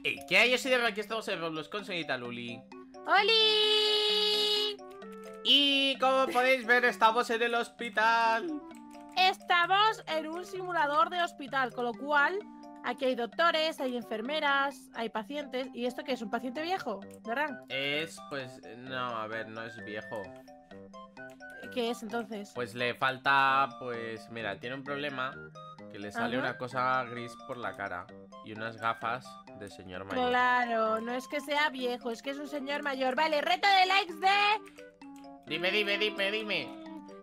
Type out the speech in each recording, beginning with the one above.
¿Qué hay? Yo soy de aquí estamos en Roblox con señorita Luli. ¡Holi! Y como podéis ver, estamos en el hospital. Estamos en un simulador de hospital, con lo cual aquí hay doctores, hay enfermeras, hay pacientes. ¿Y esto qué es? ¿Un paciente viejo? ¿Verdad? Pues, no, a ver, no es viejo. ¿Qué es entonces? Pues le falta, pues, mira, tiene un problema. Que le sale una cosa gris por la cara. Y unas gafas de señor mayor. Claro, no es que sea viejo, es que es un señor mayor. Vale, reto de likes de... Dime.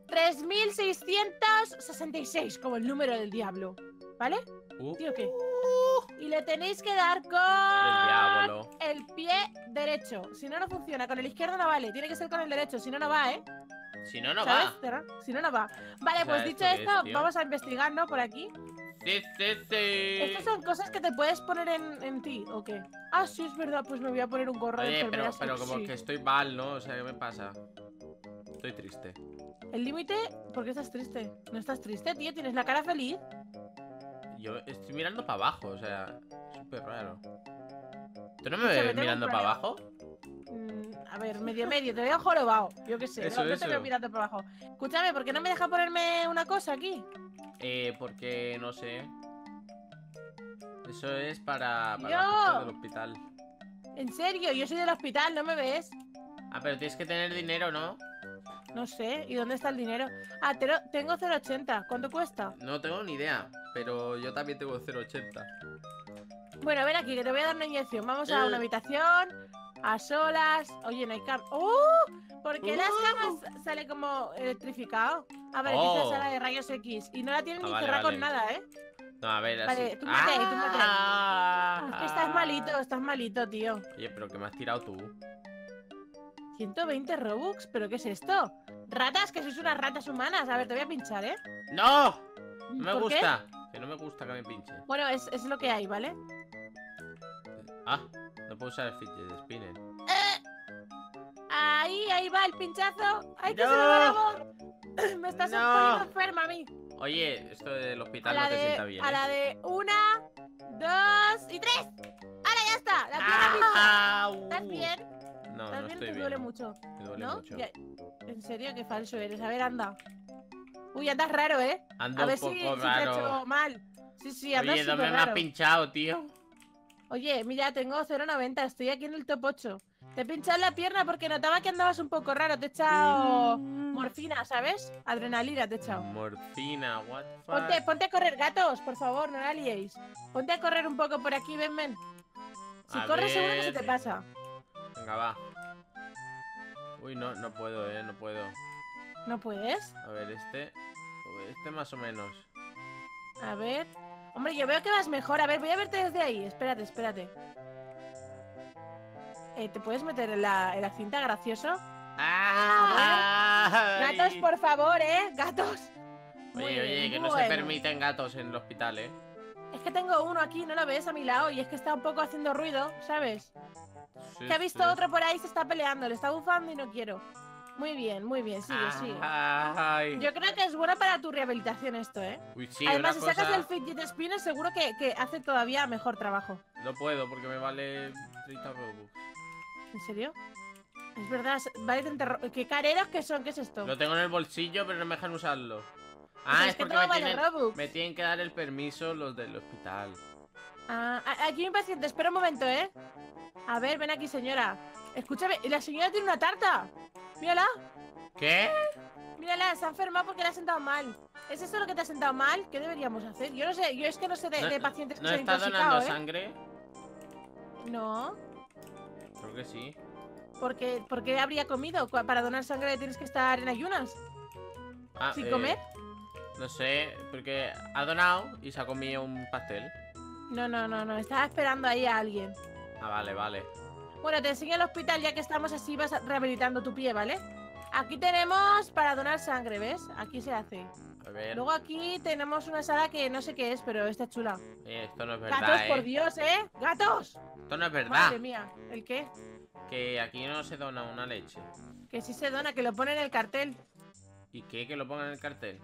3666, como el número del diablo. ¿Vale? ¿Tío qué? Y le tenéis que dar con El diablo. el pie derecho. Si no, no funciona. Con el izquierdo no vale. Tiene que ser con el derecho. Si no, no va, ¿eh? Si no, no ¿Sabes? va. Si no, no va. Vale, O sea, pues dicho ¿esto qué esto, es, tío? vamos a investigar, ¿no? Por aquí. Sí. Estas son cosas que te puedes poner en ti, ¿o qué? Ah, sí, es verdad. Pues me voy a poner un gorro de Oye, enfermera pero como sexy. que estoy mal, ¿no? O sea, ¿qué me pasa? Estoy triste. ¿El límite? ¿Por qué estás triste? ¿No estás triste, tío? ¿Tienes la cara feliz? Yo estoy mirando para abajo, o sea, súper raro. ¿Tú no me Escúchame, ves tengo mirando un para problema. abajo? A ver, medio, te veo jorobado. Yo qué sé, Eso, no te veo eso. mirando para abajo. Escúchame, ¿por qué no me deja ponerme una cosa aquí? Porque no sé. Eso es para la Yo, gente del hospital. en serio, yo soy del hospital, ¿no me ves? Ah, pero tienes que tener dinero, ¿no? No sé, ¿y dónde está el dinero? Ah, tengo 0,80, ¿cuánto cuesta? No tengo ni idea, pero yo también tengo 0,80. Bueno, ven aquí, que te voy a dar una inyección. Vamos a una habitación, a solas. Oye, no hay cama. ¡Oh! ¿Por qué las camas sale como electrificado? A ver, aquí es la sala de rayos X. Y no la tienen ni Vale, cerrada con vale. nada, ¿eh? No, a ver, así. Vale, túmbate ahí, túmbate ahí. Es que estás malito, tío. Oye, pero ¿qué me has tirado tú? 120 Robux, ¿pero qué es esto? Ratas, que sois unas ratas humanas. A ver, te voy a pinchar, ¿eh? ¡No! No me ¿Por qué? gusta. Que no me gusta que me pinche. Bueno, es lo que hay, ¿vale? Ah, no puedo usar el fidget spinner. Ahí va el pinchazo. ¡Ay, que No. se me va la voz! Me estás No. poniendo enferma a mí. Oye, esto del A hospital la no te de, sienta bien, a ¿eh? la de 1, 2 y 3. ¡Ahora ya está! ¡La pierna pincha! ¿Estás bien? No, ¿Estás no bien? estoy Te bien. duele mucho, Me duele ¿no? mucho. En serio, qué falso eres. A ver, anda. Uy, andas raro, ¿eh? Ando A ver un poco si te ha raro. hecho mal. Sí, andas Oye, ¿dónde súper me has raro. pinchado, tío? Oye, mira, tengo 0,90. Estoy aquí en el top 8. Te he pinchado la pierna porque notaba que andabas un poco raro. Te he echado morfina, ¿sabes? Adrenalina te he echado. Morfina, what the fuck. Ponte a correr, gatos, por favor, no la liéis. Ponte a correr un poco por aquí, ven. Si A corres seguro que se ver. te pasa. Venga, va. Uy, no puedo, no puedo. ¿No puedes? A ver, este. Uy, este más o menos. A ver. Hombre, yo veo que vas mejor. A ver, voy a verte desde ahí. Espérate. ¿Te puedes meter en la cinta, gracioso? ¡Ah! Gatos, por favor, Gatos. Oye, que no se permiten gatos en el hospital, Es que tengo uno aquí, ¿no lo ves a mi lado? Y es que está un poco haciendo ruido, ¿sabes? Sí, Que ha visto otro por ahí, se está peleando, le está bufando y no quiero. Muy bien, sigue. Ay. Yo creo que es bueno para tu rehabilitación esto, ¿eh? Uy, sí, Además, si una sacas cosa. el fidget spinner, seguro que hace todavía mejor trabajo. No puedo porque me vale 30 Robux. ¿En serio? Es verdad, vale 30 ¿Qué careros que son? ¿Qué es esto? Lo tengo en el bolsillo, pero no me dejan usarlo. Pues Ah, es es que porque todo vale Robux. me tienen que dar el permiso los del hospital. Ah, aquí hay un paciente, espera un momento, ¿eh? A ver, ven aquí, señora. Escúchame, la señora tiene una tarta. Mírala. ¿Qué? Mírala, se ha enfermado porque le ha sentado mal. ¿Es eso lo que te ha sentado mal? ¿Qué deberíamos hacer? Yo no sé, yo es que no sé de pacientes que ¿No se han está intoxicado, donando ¿eh? sangre? No. Creo que sí. ¿Por qué habría comido? Para donar sangre tienes que estar en ayunas. Ah, ¿Sin comer? No sé, porque ha donado y se ha comido un pastel. No. Estaba esperando ahí a alguien. Ah, vale. Bueno, te enseño el hospital ya que estamos así, vas rehabilitando tu pie, ¿vale? Aquí tenemos para donar sangre, ¿ves? Aquí se hace. A ver. Luego aquí tenemos una sala que no sé qué es, pero está chula. Esto no es verdad, ¡Gatos, por Dios, ¡Gatos! Esto no es verdad. Madre mía, ¿el qué? Que aquí no se dona una leche. Que sí se dona, que lo pone en el cartel. ¿Y qué? Que lo pongan en el cartel.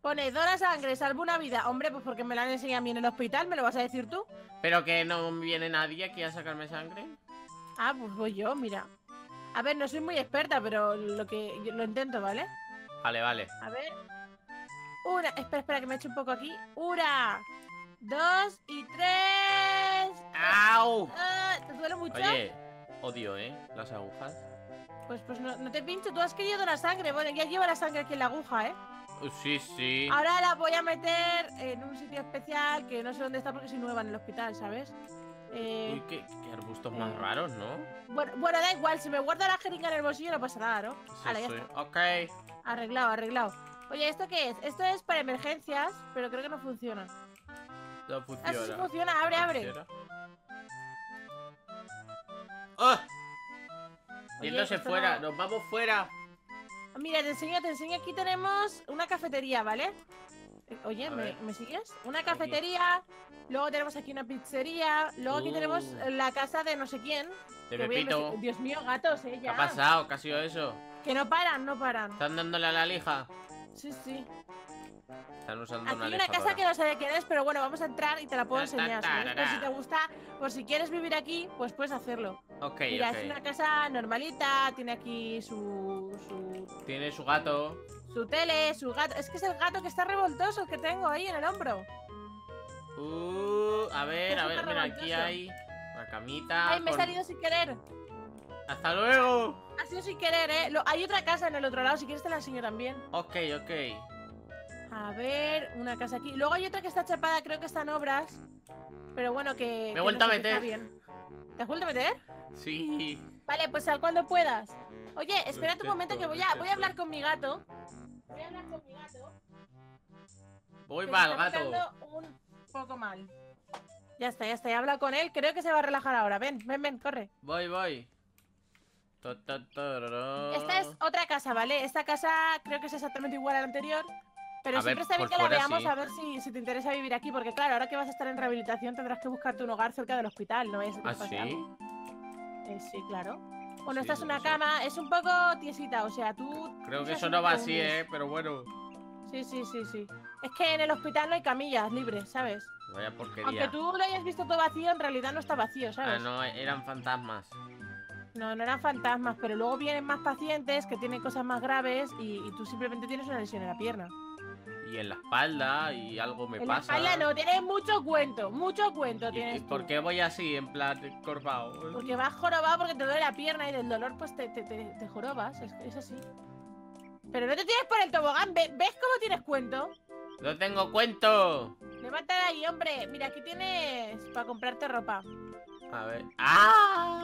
Pone, dona sangre, salvo una vida. Hombre, pues porque me la han enseñado a mí en el hospital, ¿me lo vas a decir tú? Pero que no viene nadie aquí a sacarme sangre. Ah, pues voy yo, mira. A ver, no soy muy experta, pero yo lo intento, ¿vale? Vale, vale. A ver. Una, espera, que me eche un poco aquí. Una, 2 y 3. ¡Au! ¿Te duele mucho? Oye, odio, las agujas. Pues no te pincho, tú has querido donar sangre. Bueno, ya lleva la sangre aquí en la aguja, ¿eh? Sí, sí. Ahora la voy a meter en un sitio especial que no sé dónde está porque soy nueva en el hospital, ¿sabes? Uy, qué arbustos más raros, ¿no? Bueno, da igual, si me guardo la jeringa en el bolsillo no pasa nada, ¿no? Sí, Vale, ya sí. está. Ok. Arreglado. Oye, ¿esto qué es? Esto es para emergencias, pero creo que no funciona. No Ah, funciona. sí funciona, abre. ¿Funciona? ¡Ah! Oye, Yéndose esto fuera, no- nos vamos fuera. Mira, te enseño, aquí tenemos una cafetería, ¿vale? Oye, A ver. ¿me sigues? Una cafetería, luego tenemos aquí una pizzería, luego aquí tenemos la casa de no sé quién. De que voy a Pepito. Dios mío, gatos, ¿Qué ya. ha pasado? ¿Qué ha sido eso? Que no paran. ¿Están dándole a la lija? Sí. Están usando Aquí una hay una casa lijadora. que no sé de quién es, pero bueno, vamos a entrar y te la puedo Ta, ta, enseñar. ¿Sabes? Por si te tarara. gusta, por si quieres vivir aquí, pues puedes hacerlo. Ok, Mira, ok. es una casa normalita, tiene aquí Tiene su gato. su tele, su gato. Es que es el gato que está revoltoso que tengo ahí en el hombro. A ver, Está mira, aquí revoltoso. hay una camita. Ay, me he salido sin querer. ¡Hasta luego! Ha sido sin querer, ¿eh? Hay otra casa en el otro lado, si quieres te la enseño también. Ok. A ver, una casa aquí. Luego hay otra que está chapada, creo que está en obras. Pero bueno, que... Me he vuelto no a sé, que está meter. bien. ¿Te has vuelto a meter? Sí. Vale, pues sal cuando puedas. Oye, espérate un momento que voy a hablar con mi gato. Voy a hablar con mi gato. Voy que para me el está gato. portando un poco mal. Ya está, he hablado con él. Creo que se va a relajar ahora. Ven, corre. Voy. Esta es otra casa, ¿vale? Esta casa creo que es exactamente igual a la anterior. Pero A ver, siempre está bien por que la fuera veamos sí. a ver si te interesa vivir aquí. Porque claro, ahora que vas a estar en rehabilitación tendrás que buscarte un hogar cerca del hospital, ¿no es? ¿Ah, sí? Sí, claro. Bueno, Sí, esta es no una lo sé. cama, es un poco tiesita, o sea, tú... Creo que usas eso un no va poco así, un- pero bueno. Sí. Es que en el hospital no hay camillas libres, ¿sabes? Vaya Aunque porquería. tú lo hayas visto todo vacío, en realidad no está vacío, Ah, ¿sabes? no, eran fantasmas. No eran fantasmas, pero luego vienen más pacientes que tienen cosas más graves y tú simplemente tienes una lesión en la pierna. Y en la espalda y algo me En la pasa. espalda no, tienes mucho cuento ¿Y tienes por tú. qué voy así, en plan corvado? Porque vas jorobado porque te duele la pierna y del dolor pues te jorobas, es así. Pero no te tires por el tobogán, ¿ves cómo tienes cuento? ¡No tengo cuento! Levanta de ahí, hombre. Mira, aquí tienes para comprarte ropa. A ver. ¡Ah!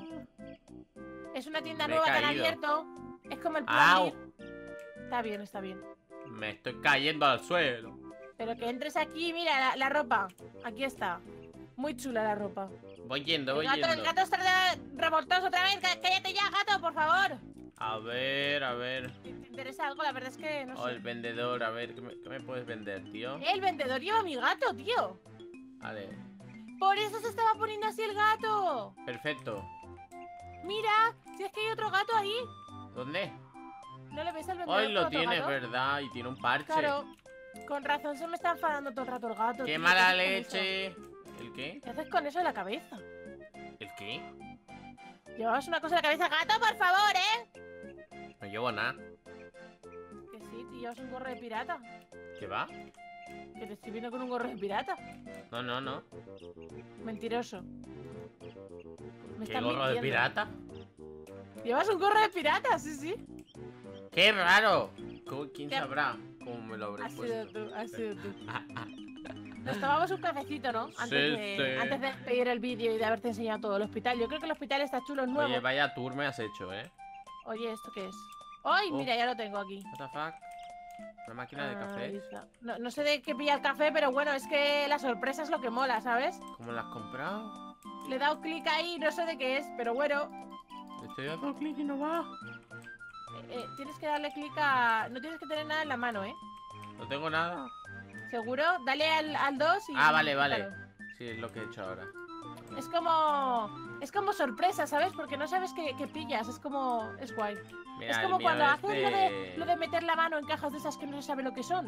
Es una tienda Me he nueva que han caído. abierto. Es como el ¡Au! Plan. Está bien. Me estoy cayendo al suelo. Pero que entres aquí, mira, la ropa. Aquí está. Muy chula la ropa. Voy yendo. El gato está revoltoso otra vez. Cállate ya, gato, por favor. A ver. ¿Te interesa algo? La verdad es que no Oh, el sé. vendedor, a ver, ¿qué me puedes vender, tío? El vendedor lleva a mi gato, tío. Vale, Por eso se estaba poniendo así el gato. perfecto. Mira, si es que hay otro gato ahí. ¿Dónde? ¿No le ves al vendedor? Hoy con lo otro tiene, gato? ¿verdad? Y tiene un parche. Claro. Con razón se me está enfadando todo el rato el gato. ¡Qué tío. mala ¿Qué haces con eso? leche! ¿El qué? ¿Qué haces con eso en la cabeza? ¿El qué? Llevabas una cosa en la cabeza. ¡Gato, por favor, No llevo nada. Que sí, tío, llevas un gorro de pirata. ¿Qué va? Que te estoy viendo con un gorro de pirata. No. Mentiroso. Me ¿Qué están gorro de mintiendo. pirata? Llevas un gorro de pirata, sí. ¡Qué raro! ¿Quién ¿Qué? sabrá cómo me lo habré Has puesto? sido tú, has sido tú. Nos tomamos un cafecito, ¿no? Antes de despedir el vídeo y de haberte enseñado todo el hospital. Yo creo que el hospital está chulo, es nuevo. Oye, vaya tour me has hecho, ¿eh? Oye, ¿esto qué es? ¡Ay, Oh. mira, ya lo tengo aquí! What the fuck? Una máquina de Ahí café. está. No sé de qué pilla el café, pero bueno, es que la sorpresa es lo que mola, ¿sabes? ¿Cómo la has comprado? Le he dado clic ahí, no sé de qué es, pero bueno. Le estoy dando clic y no va. Tienes que darle clic a... No tienes que tener nada en la mano, ¿eh? No tengo nada. ¿Seguro? Dale al 2 y... Ah, vale. quítalo. Sí, es lo que he hecho ahora. Es como sorpresa, ¿sabes? Porque no sabes qué pillas, es como... Es guay. Mira, Es el como mío cuando es haces lo de meter la mano en cajas de esas que no se sabe lo que son.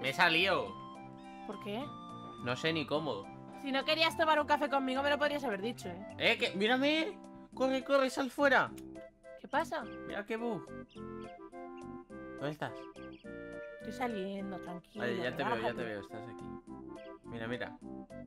Me he salido. ¿Por qué? No sé ni cómo. Si no querías tomar un café conmigo, me lo podrías haber dicho, ¿eh? Que mírame. Corre, corre, sal fuera. ¿Qué pasa? Mira qué bug. ¿Dónde estás? Estoy saliendo, tranquilo. Vale, ya te veo, relájate. estás aquí. Mira, mira.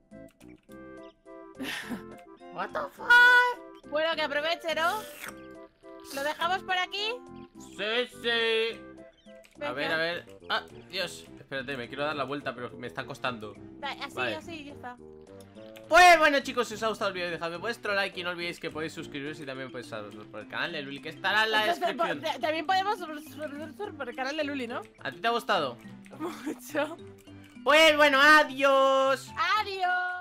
What the fuck? Bueno, que aproveche, ¿no? ¿Lo dejamos por aquí? Sí, sí. A ver, Venga. a ver. Ah, Dios. Espérate, me quiero dar la vuelta, pero me está costando. Así, Vale. así, ya está. Pues bueno, chicos, si os ha gustado el vídeo, dejadme vuestro like y no olvidéis que podéis suscribiros y también podéis saludar por el canal de Luli, que estará en la descripción. También podemos por el canal de Luli, ¿no? ¿A ti te ha gustado? Mucho. Pues bueno, adiós. Adiós.